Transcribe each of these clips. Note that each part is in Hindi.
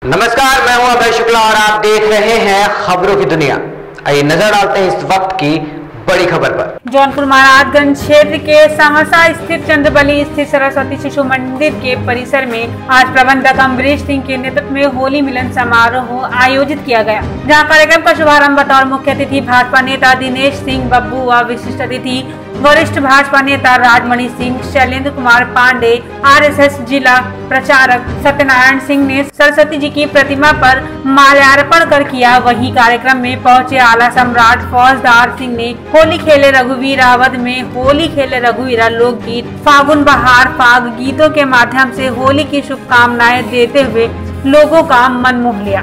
नमस्कार, मैं हूं अभय शुक्ला और आप देख रहे हैं खबरों की दुनिया। आइए नजर डालते हैं इस वक्त की बड़ी खबर पर। जौनपुर महाराजगंज क्षेत्र के समसा स्थित चंद्रबली स्थित सरस्वती शिशु मंदिर के परिसर में आज प्रबंधक अम्बरीश सिंह के नेतृत्व में होली मिलन समारोह आयोजित किया गया, जहां कार्यक्रम का शुभारंभ बतौर मुख्य अतिथि भाजपा नेता दिनेश सिंह बब्बू व विशिष्ट अतिथि वरिष्ठ भाजपा नेता राजमणि सिंह, शैलेंद्र कुमार पांडे, आरएसएस जिला प्रचारक सत्यनारायण सिंह ने सरस्वती जी की प्रतिमा पर माल्यार्पण कर किया। वहीं कार्यक्रम में पहुंचे आला सम्राट फौजदार सिंह ने होली खेले रघुवीरा अवध में होली खेले रघुवीरा लोकगीत फागुन बहार फाग गीतों के माध्यम से होली की शुभकामनाएं देते हुए लोगों का मन मोह लिया।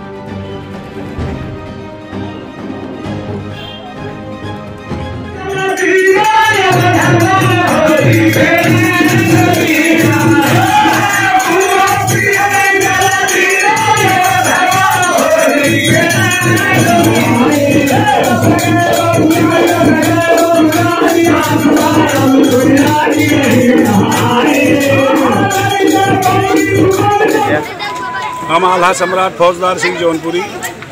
हम आला सम्राट फौजदार सिंह जौनपुरी,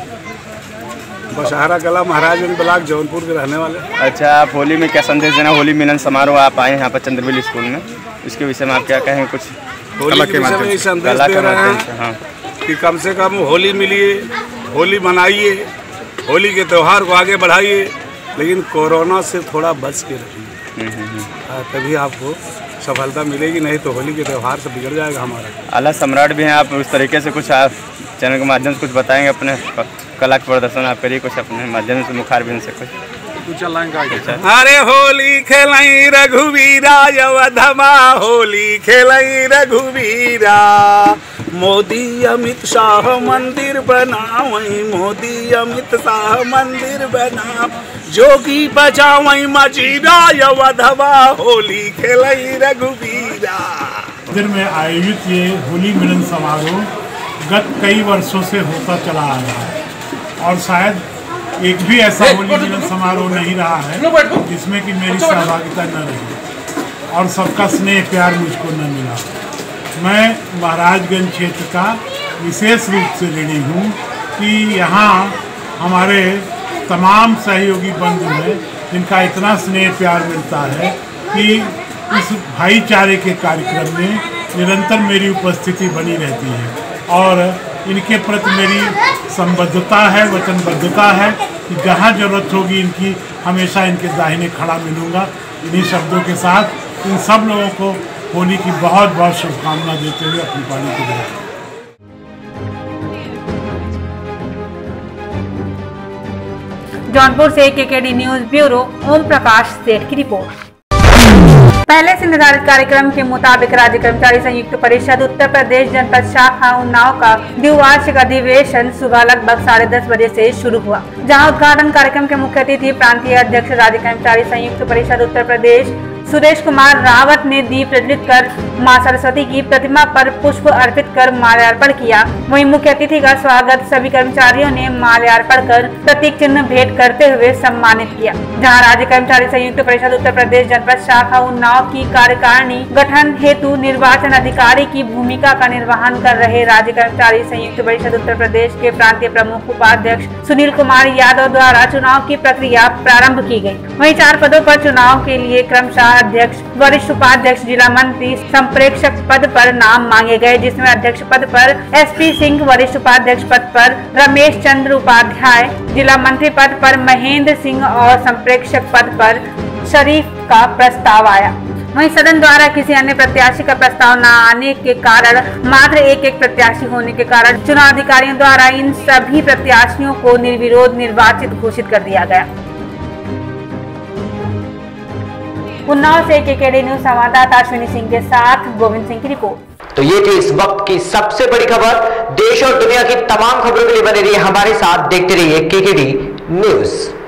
बशहरा कला, महाराजगंज ब्लॉक, जौनपुर के रहने वाले। अच्छा, आप होली में क्या संदेश देना? होली मिलन समारोह आप आए यहाँ पर चंद्रबली स्कूल में, इसके विषय में आप क्या कहेंगे? कुछ होली के विषय में संदेश दे रहे हैं कि कम से कम होली मिलिए, होली मनाइए, होली के त्यौहार को आगे बढ़ाइए, लेकिन कोरोना से थोड़ा बच के रहिए, तभी आपको सफलता मिलेगी, नहीं तो होली के त्यौहार से बिगड़ जाएगा हमारा। आला सम्राट भी हैं आप, उस तरीके से कुछ आप चैनल के माध्यम से कुछ बताएंगे? अपने कला के प्रदर्शन आप करिए कुछ अपने माध्यम से, मुखारबिंद से कुछ चलाएंगे। अरे होली खेलई रघुवीरा अवधमा, होली खेलई रघुवीरा, मोदी अमित शाह मंदिर बनावई, मोदी अमित शाह मंदिर बनाव, जोगी बजावई मजीरा अवधमा, होली खेलई रघुवीरा। मंदिर में आयोजित ये होली मिलन समारोह गत कई वर्षों से होता चला आ रहा है और शायद एक भी ऐसा होली मिलन समारोह नहीं रहा है जिसमें कि मेरी सहभागिता न रही और सबका स्नेह प्यार मुझको न मिला। मैं महाराजगंज क्षेत्र का विशेष रूप से ऋणी हूँ कि यहाँ हमारे तमाम सहयोगी बंधु हैं जिनका इतना स्नेह प्यार मिलता है कि इस भाईचारे के कार्यक्रम में निरंतर मेरी उपस्थिति बनी रहती है और इनके प्रति मेरी संबद्धता है, वचनबद्धता है कि जहाँ जरूरत होगी इनकी हमेशा इनके दाहिने खड़ा मिलूँगा। इन्हीं शब्दों के साथ इन सब लोगों को होली की बहुत बहुत शुभकामना देते हुए अपनी पारी को देते। जौनपुर से KKD news bureau Om Prakash Seth की रिपोर्ट। पहले से निर्धारित कार्यक्रम के मुताबिक राज्य कर्मचारी संयुक्त परिषद उत्तर प्रदेश जनपद शाखा उन्नाव का द्विवार्षिक अधिवेशन सुबह लगभग 10:30 बजे से शुरू हुआ, जहां उद्घाटन कार्यक्रम के मुख्य अतिथि प्रांतीय अध्यक्ष राज्य कर्मचारी संयुक्त परिषद उत्तर प्रदेश सुरेश कुमार रावत ने दीप प्रज्वलित कर मां सरस्वती की प्रतिमा पर पुष्प अर्पित कर माल्यार्पण किया। वहीं मुख्य अतिथि का स्वागत सभी कर्मचारियों ने माल्यार्पण कर प्रतीक चिन्ह भेंट करते हुए सम्मानित किया। जहां राज्य कर्मचारी संयुक्त परिषद उत्तर प्रदेश जनपद शाखा उन्नाव की कार्यकारिणी गठन हेतु निर्वाचन अधिकारी की भूमिका का निर्वहन कर रहे राज्य कर्मचारी संयुक्त परिषद उत्तर प्रदेश के प्रांतीय प्रमुख उपाध्यक्ष सुनील कुमार यादव द्वारा चुनाव की प्रक्रिया प्रारंभ की गयी। वहीं 4 पदों पर चुनाव के लिए क्रमशः अध्यक्ष, वरिष्ठ उपाध्यक्ष, जिला मंत्री, संप्रेक्षक पद पर नाम मांगे गए, जिसमें अध्यक्ष पद पर एसपी सिंह, वरिष्ठ उपाध्यक्ष पद पर रमेश चंद्र उपाध्याय, जिला मंत्री पद पर महेंद्र सिंह और संप्रेक्षक पद पर शरीफ का प्रस्ताव आया। वहीं सदन द्वारा किसी अन्य प्रत्याशी का प्रस्ताव न आने के कारण मात्र एक प्रत्याशी होने के कारण चुनाव अधिकारियों द्वारा इन सभी प्रत्याशियों को निर्विरोध निर्वाचित घोषित कर दिया गया। उन्नाव से केकेडी न्यूज संवाददाता अश्विनी सिंह के साथ गोविंद सिंह की रिपोर्ट। तो ये थी इस वक्त की सबसे बड़ी खबर। देश और दुनिया की तमाम खबरों के लिए बने रहिए हमारे साथ, देखते रहिए केकेडी न्यूज।